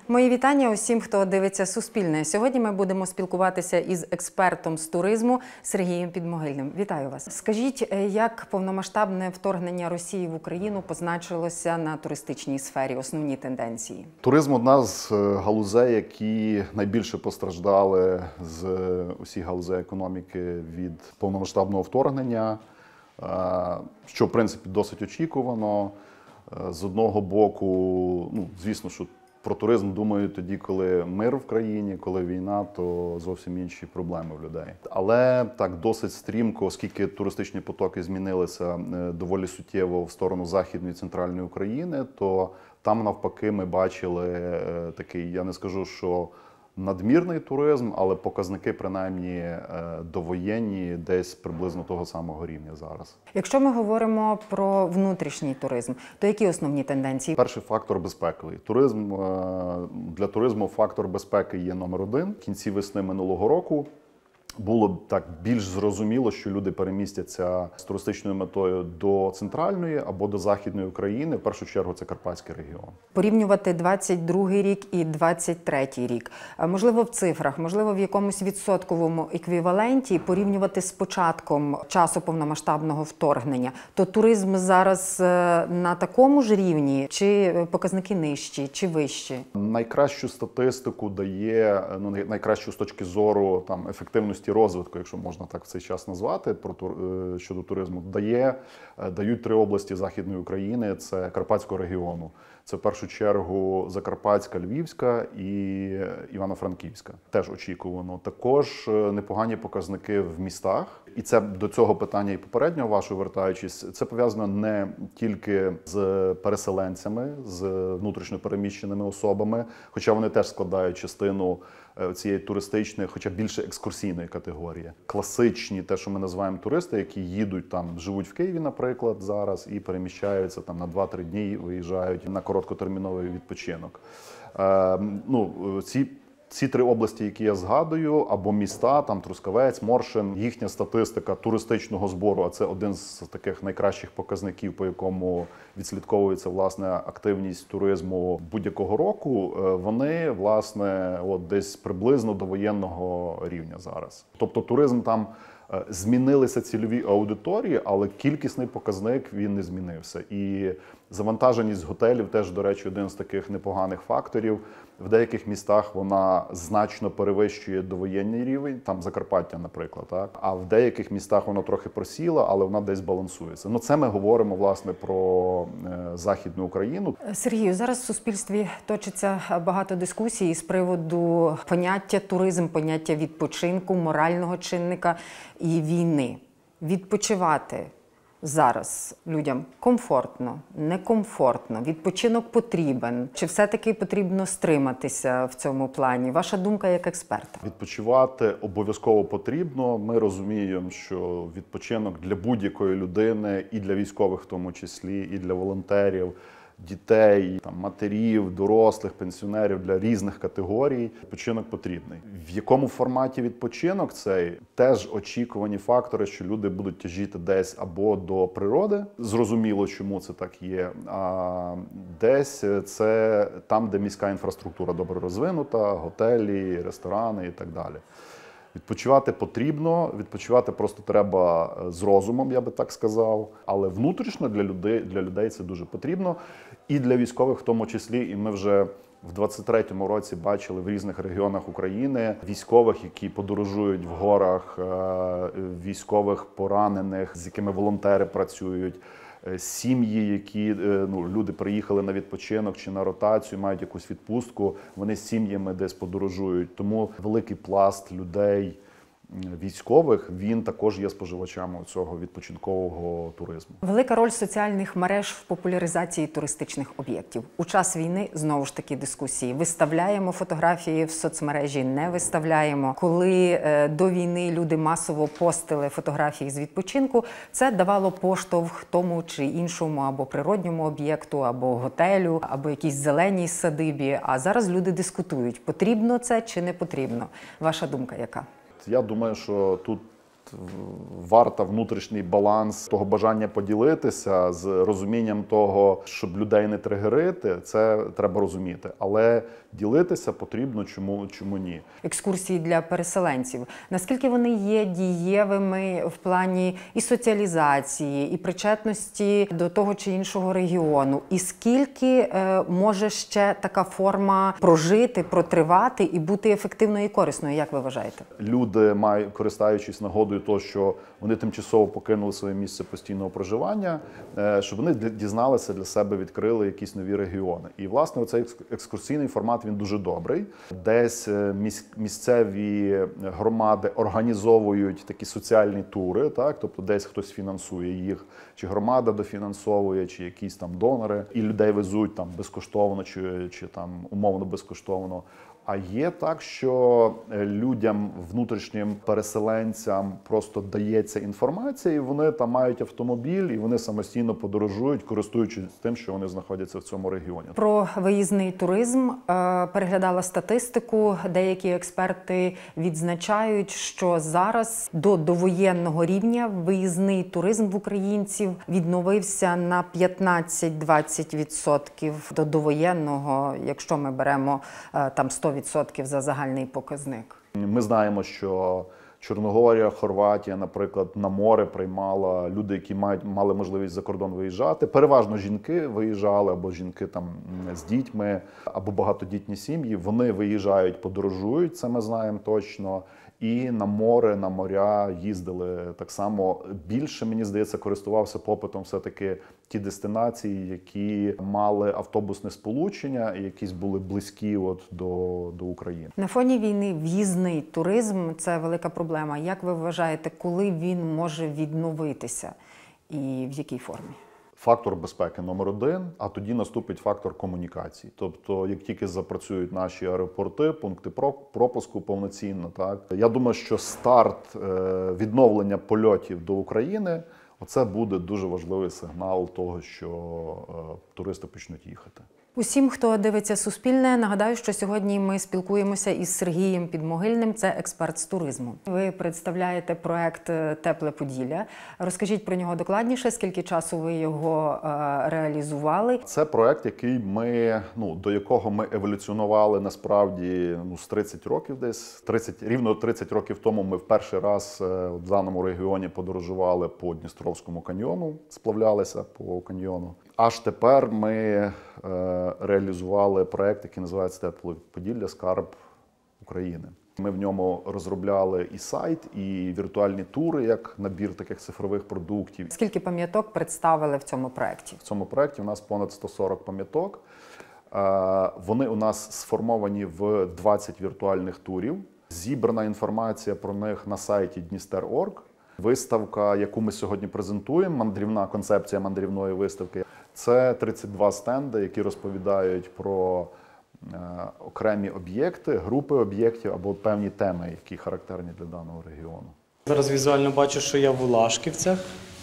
Мої вітання усім, хто дивиться Суспільне. Сьогодні ми будемо спілкуватися із експертом з туризму Сергієм Підмогильним. Вітаю вас. Скажіть, як повномасштабне вторгнення Росії в Україну позначилося на туристичній сфері, основні тенденції? Туризм – одна з галузей, які найбільше постраждали з усіх галузей економіки від повномасштабного вторгнення, що, в принципі, досить очікувано. З одного боку, звісно, що про туризм думають тоді, коли мир в країні, коли війна, то зовсім інші проблеми в людей. Але так досить стрімко, оскільки туристичні потоки змінилися доволі суттєво в сторону Західної і Центральної України, то там навпаки ми бачили такий, я не скажу, що надмірний туризм, але показники, принаймні, довоєнні, десь приблизно того самого рівня зараз. Якщо ми говоримо про внутрішній туризм, то які основні тенденції? Перший фактор – безпековий. Для туризму фактор безпеки є номер один. В кінці весни минулого року було так більш зрозуміло, що люди перемістяться з туристичною метою до центральної або до західної України. В першу чергу це Карпатський регіон. Порівнювати 22-й рік і 23-й рік. Можливо, в цифрах, можливо, в якомусь відсотковому еквіваленті порівнювати з початком часу повномасштабного вторгнення. То туризм зараз на такому ж рівні, чи показники нижчі, чи вищі? Найкращу статистику дає, найкращу з точки зору ефективності розвитку, якщо можна так в цей час назвати, щодо туризму, дають три області Західної України, це Карпатського регіону. Це в першу чергу Закарпатська, Львівська і Івано-Франківська. Теж очікувано. Також непогані показники в містах. І це до цього питання і попереднього вашого вертаючись, це пов'язано не тільки з переселенцями, з внутрішньо переміщеними особами, хоча вони теж складають частину цієї туристичної, хоча більше екскурсійної категорії. Класичні, те, що ми називаємо туристи, які їдуть живуть в Києві, наприклад, зараз, і переміщаються на 2-3 дні, виїжджають на короткотерміновий відпочинок. Ці три області, які я згадую, або міста, Трускавець, Моршин, їхня статистика туристичного збору, а це один з таких найкращих показників, по якому відслідковується, власне, активність туризму будь-якого року, вони, власне, десь приблизно до воєнного рівня зараз. Тобто туризм там змінилися цільові аудиторії, але кількісний показник він не змінився. І завантаженість готелів теж, до речі, один з таких непоганих факторів. В деяких містах вона значно перевищує довоєнний рівень, Закарпаття, наприклад, так? А в деяких містах вона трохи просіла, але вона десь балансується. Це ми говоримо, власне, про Західну Україну. Сергію, зараз в суспільстві точиться багато дискусій з приводу поняття туризм, поняття відпочинку, морального чинника і війни. Відпочивати зараз людям комфортно, некомфортно, відпочинок потрібен? Чи все-таки потрібно стриматися в цьому плані? Ваша думка як експерта? Відпочивати обов'язково потрібно. Ми розуміємо, що відпочинок для будь-якої людини, і для військових в тому числі, і для волонтерів, дітей, матерів, дорослих, пенсіонерів, для різних категорій відпочинок потрібний. В якому форматі відпочинок цей? Теж очікувані фактори, що люди будуть тяжіти десь або до природи, зрозуміло, чому це так є, а десь це там, де міська інфраструктура добре розвинута, готелі, ресторани і так далі. Відпочивати потрібно, відпочивати просто треба з розумом, я би так сказав. Але внутрішньо для людей це дуже потрібно. І для військових в тому числі. І ми вже в 23-му році бачили в різних регіонах України військових, які подорожують в горах, військових поранених, з якими волонтери працюють. Сім'ї, які люди приїхали на відпочинок чи на ротацію, мають якусь відпустку, вони з сім'ями десь подорожують. Тому великий пласт людей військових, він також є споживачами цього відпочинкового туризму. Велика роль соціальних мереж в популяризації туристичних об'єктів. У час війни, знову ж таки, дискусії. Виставляємо фотографії в соцмережі, не виставляємо. Коли до війни люди масово постили фотографії з відпочинку, це давало поштовх тому чи іншому або природньому об'єкту, або готелю, або якійсь зеленій садибі. А зараз люди дискутують, потрібно це чи не потрібно. Ваша думка яка? Я думаю, що тут варта внутрішній баланс того бажання поділитися з розумінням того, щоб людей не тригерити, це треба розуміти. Але ділитися потрібно, чому ні. Екскурсії для переселенців. Наскільки вони є дієвими в плані і соціалізації, і причетності до того чи іншого регіону? І скільки може ще така форма прожити, протривати і бути ефективною і корисною, як ви вважаєте? Люди, користуючись нагодою того, що вони тимчасово покинули своє місце постійного проживання, щоб вони дізналися для себе, відкрили якісь нові регіони. І, власне, цей екскурсійний формат, він дуже добрий. Десь місцеві громади організовують такі соціальні тури, так? Тобто десь хтось фінансує їх, чи громада дофінансовує, чи якісь там донори, і людей везуть там безкоштовно, чи там умовно безкоштовно. А є так, що людям, внутрішнім переселенцям просто дається інформація, і вони там мають автомобіль, і вони самостійно подорожують, користуючись тим, що вони знаходяться в цьому регіоні. Про виїзний туризм переглядала статистику. Деякі експерти відзначають, що зараз до довоєнного рівня виїзний туризм в українців відновився на 15-20% до довоєнного, якщо ми беремо там 100% за загальний показник. Ми знаємо, що Чорногорія, Хорватія, наприклад, на море приймала люди, які мали можливість за кордон виїжджати. Переважно жінки виїжджали, або жінки там з дітьми, або багатодітні сім'ї. Вони виїжджають, подорожують, це ми знаємо точно. І на море, на моря їздили так само. Більше, мені здається, користувався попитом все-таки ті дестинації, які мали автобусне сполучення і якісь були близькі до України. На фоні війни в'їзний туризм – це велика проблема. Як ви вважаєте, коли він може відновитися і в якій формі? Фактор безпеки номер один, а тоді наступить фактор комунікації. Тобто, як тільки запрацюють наші аеропорти, пункти пропуску повноцінно, так, я думаю, що старт відновлення польотів до України – оце буде дуже важливий сигнал того, що туристи почнуть їхати. Усім, хто дивиться Суспільне, нагадаю, що сьогодні ми спілкуємося із Сергієм Підмогильним, це експерт з туризму. Ви представляєте проект «Тепле Поділля». Розкажіть про нього докладніше, скільки часу ви його реалізували? Це проект, який до якого ми еволюціонували насправді з 30 років десь. Рівно 30 років тому ми в перший раз в даному регіоні подорожували по Дністровському каньйону, сплавлялися по каньйону. Аж тепер ми реалізували проект, який називається «Тепле Поділля. Скарб України». Ми в ньому розробляли і сайт, і віртуальні тури, як набір таких цифрових продуктів. Скільки пам'яток представили в цьому проекті? В цьому проекті у нас понад 140 пам'яток. Вони у нас сформовані в 20 віртуальних турів. Зібрана інформація про них на сайті Dnister.org. Виставка, яку ми сьогодні презентуємо, концепція мандрівної виставки, це 32 стенди, які розповідають про окремі об'єкти, групи об'єктів або певні теми, які характерні для даного регіону. Зараз візуально бачу, що я в Улашківцях,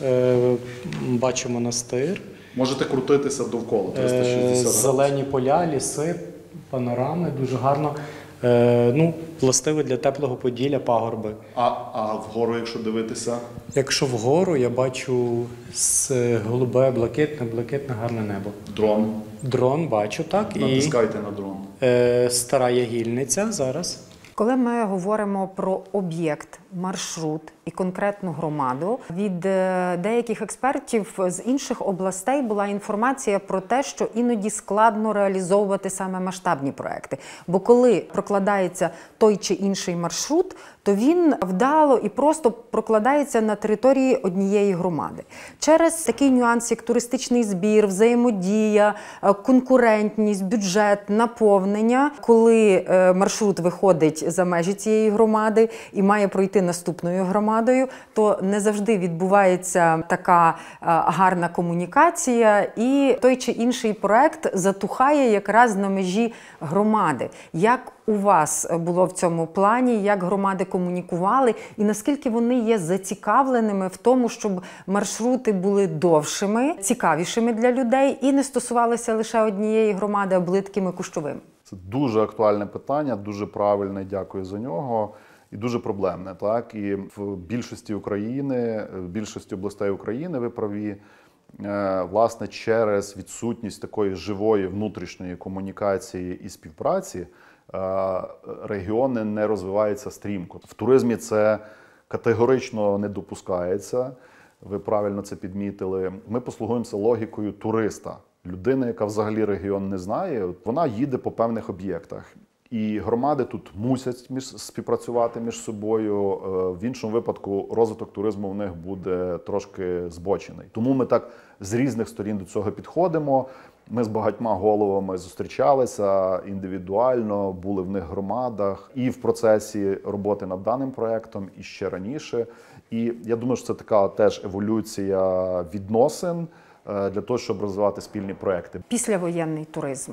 бачу монастир. Можете крутитися довкола 360 зелені поля, ліси, панорами, дуже гарно. Властиве для теплого Поділля пагорби. А вгору, якщо дивитися? Якщо вгору, я бачу голубе, блакитне, гарне небо. Дрон. Дрон бачу, так. Натискайте на дрон. Стара Ягільниця зараз. Коли ми говоримо про об'єкт, маршрут і конкретну громаду, від деяких експертів з інших областей була інформація про те, що іноді складно реалізовувати саме масштабні проекти. Бо коли прокладається той чи інший маршрут, то він вдало і просто прокладається на території однієї громади. Через такий нюанс, як туристичний збір, взаємодія, конкурентність, бюджет, наповнення, коли маршрут виходить за межі цієї громади і має пройти наступною громадою, то не завжди відбувається така гарна комунікація, і той чи інший проект затухає якраз на межі громади. Як у вас було в цьому плані, як громади комунікували, і наскільки вони є зацікавленими в тому, щоб маршрути були довшими, цікавішими для людей і не стосувалися лише однієї громади, а були такими кущовими? Це дуже актуальне питання, дуже правильне, дякую за нього. і дуже проблемне. Так? І в більшості України, в більшості областей України, ви праві, власне, через відсутність такої живої внутрішньої комунікації і співпраці регіони не розвиваються стрімко. В туризмі це категорично не допускається. Ви правильно це підмітили. Ми послугуємося логікою туриста. Людина, яка взагалі регіон не знає, вона їде по певних об'єктах. І громади тут мусять співпрацювати між собою. В іншому випадку розвиток туризму в них буде трошки збочений. Тому ми так з різних сторін до цього підходимо. Ми з багатьма головами зустрічалися індивідуально, були в них громадах і в процесі роботи над даним проєктом, і ще раніше. І я думаю, що це така теж еволюція відносин для того, щоб розвивати спільні проєкти. Післявоєнний туризм.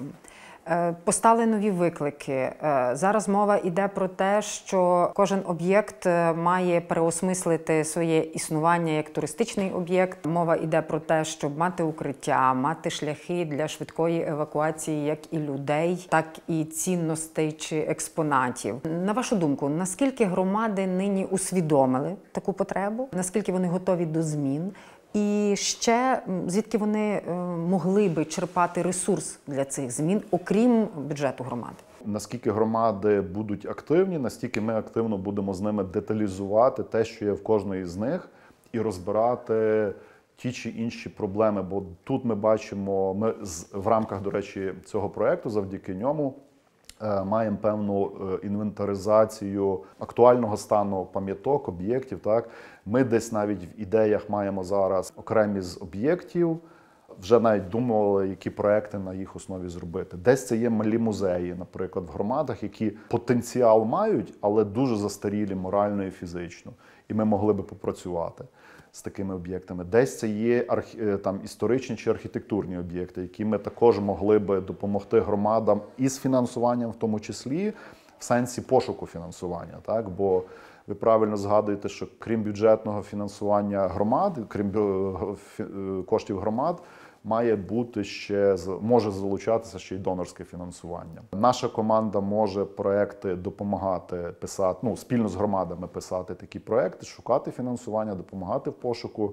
Постали нові виклики. Зараз мова йде про те, що кожен об'єкт має переосмислити своє існування як туристичний об'єкт. Мова йде про те, щоб мати укриття, мати шляхи для швидкої евакуації як і людей, так і цінностей чи експонатів. На вашу думку, наскільки громади нині усвідомили таку потребу? Наскільки вони готові до змін? І ще, звідки вони могли би черпати ресурс для цих змін, окрім бюджету громади? Наскільки громади будуть активні, настільки ми активно будемо з ними деталізувати те, що є в кожної з них, і розбирати ті чи інші проблеми. Бо тут ми бачимо, ми в рамках, до речі, цього проєкту, завдяки ньому, маємо певну інвентаризацію актуального стану пам'яток, об'єктів. Так? Ми десь навіть в ідеях маємо зараз окремі з об'єктів, вже навіть думали, які проекти на їх основі зробити. Десь це є малі музеї, наприклад, в громадах, які потенціал мають, але дуже застарілі морально і фізично. І ми могли би попрацювати з такими об'єктами. Десь це є там, історичні чи архітектурні об'єкти, які ми також могли би допомогти громадам із фінансуванням, в тому числі, в сенсі пошуку фінансування. Так? Бо ви правильно згадуєте, що крім бюджетного фінансування громад, крім коштів громад, має бути ще, може залучатися ще й донорське фінансування. Наша команда може проекти допомагати писати, спільно з громадами писати такі проекти, шукати фінансування, допомагати в пошуку.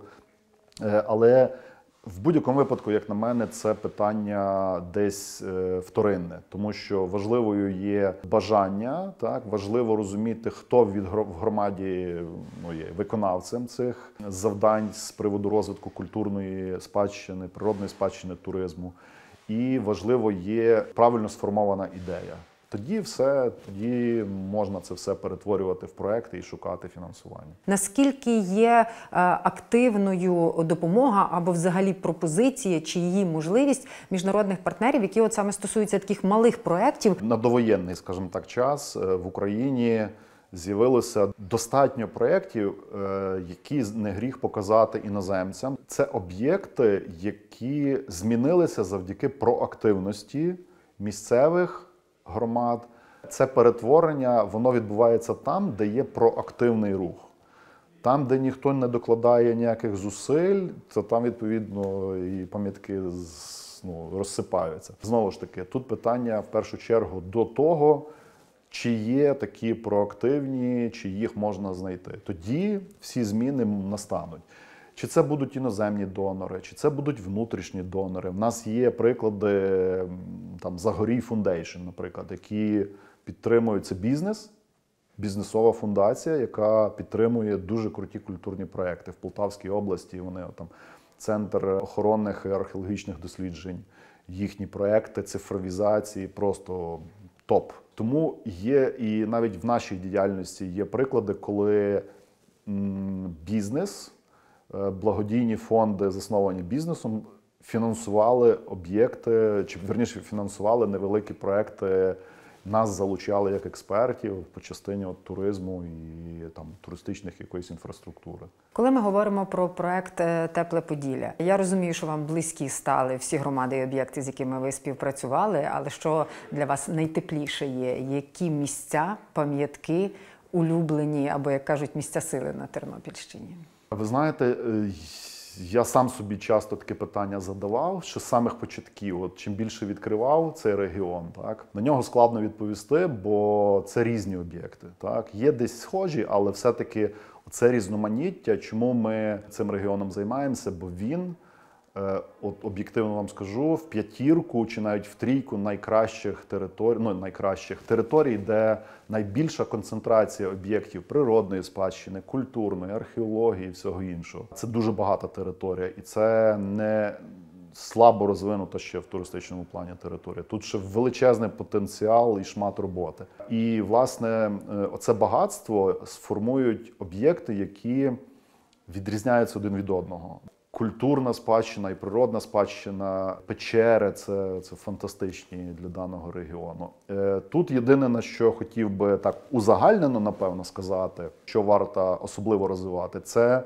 Але в будь-якому випадку, як на мене, це питання десь вторинне, тому що важливою є бажання, так, важливо розуміти, хто в громаді є виконавцем цих завдань з приводу розвитку культурної спадщини, природної спадщини, туризму. І важливо є правильно сформована ідея. Тоді можна це все перетворювати в проекти і шукати фінансування. Наскільки є активною допомога або взагалі пропозиція чи її можливість міжнародних партнерів, які от саме стосуються таких малих проєктів? На довоєнний, скажімо так, час в Україні з'явилося достатньо проєктів, які не гріх показати іноземцям. Це об'єкти, які змінилися завдяки проактивності місцевих громад. Це перетворення, воно відбувається там, де є проактивний рух. Там, де ніхто не докладає ніяких зусиль, то там, відповідно, і пам'ятки розсипаються. Знову ж таки, тут питання, в першу чергу, до того, чи є такі проактивні, чи їх можна знайти. Тоді всі зміни настануть. Чи це будуть іноземні донори, чи це будуть внутрішні донори. В нас є приклади, там, Загорій Foundation, наприклад, які підтримують це бізнесова фундація, яка підтримує дуже круті культурні проекти. В Полтавській області вони там центр охоронних і археологічних досліджень, їхні проекти цифровізації просто топ. Тому є і навіть в нашій діяльності є приклади, коли бізнес, благодійні фонди, засновані бізнесом, фінансували об'єкти, чи, вірніше, фінансували невеликі проекти, нас залучали як експертів по частині туризму і там, туристичних якоїсь інфраструктури. Коли ми говоримо про проект «Тепле Поділля», я розумію, що вам близькі стали всі громади і об'єкти, з якими ви співпрацювали, але що для вас найтепліше є? Які місця, пам'ятки, улюблені, або, як кажуть, місця сили на Тернопільщині? Ви знаєте, Я сам собі часто таке питання задавав, що з самих початків, от чим більше відкривав цей регіон, так, на нього складно відповісти, бо це різні об'єкти. Так. Є десь схожі, але все-таки це різноманіття, чому ми цим регіоном займаємося, бо він, от об'єктивно вам скажу, в п'ятірку чи навіть в трійку найкращих територій, де найбільша концентрація об'єктів природної спадщини, культурної, археології і всього іншого. Це дуже багата територія, і це не слабо розвинута ще в туристичному плані територія. Тут ще величезний потенціал і шмат роботи. І, власне, оце багатство сформують об'єкти, які відрізняються один від одного. Культурна спадщина і природна спадщина, печери – це фантастичні для даного регіону. Тут єдине, на що хотів би так узагальнено, напевно, сказати, що варто особливо розвивати, це,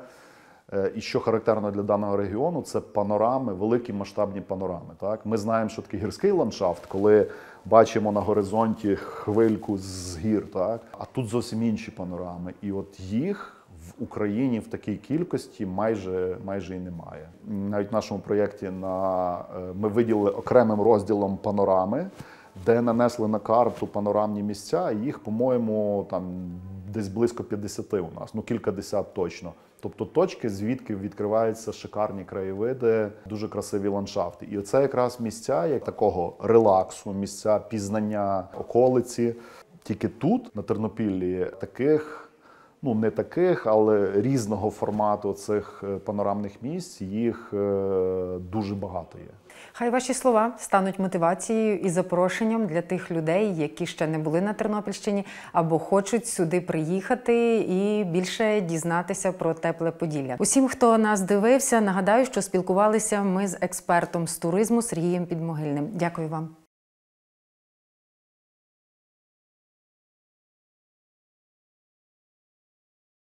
і що характерно для даного регіону, це панорами, великі масштабні панорами. Так? Ми знаємо, що таке гірський ландшафт, коли бачимо на горизонті хвильку з гір, так? А тут зовсім інші панорами. І от їх в Україні в такій кількості майже і немає. Навіть в нашому проєкті ми виділили окремим розділом панорами, де нанесли на карту панорамні місця, і їх, по-моєму, там десь близько 50 у нас, кількадесят точно. Тобто точки, звідки відкриваються шикарні краєвиди, дуже красиві ландшафти. І це якраз місця як такого релаксу, місця пізнання околиці. Тільки тут, на Тернопіллі, таких, не таких, але різного формату цих панорамних місць, їх дуже багато є. Хай ваші слова стануть мотивацією і запрошенням для тих людей, які ще не були на Тернопільщині або хочуть сюди приїхати і більше дізнатися про тепле Поділля. Усім, хто нас дивився, нагадаю, що спілкувалися ми з експертом з туризму Сергієм Підмогильним. Дякую вам.